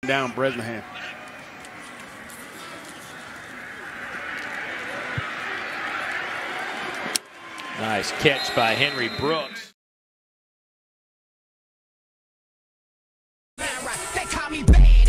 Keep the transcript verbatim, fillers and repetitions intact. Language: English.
down Bresnahan. Nice catch by Henry Brooks. They call me bad.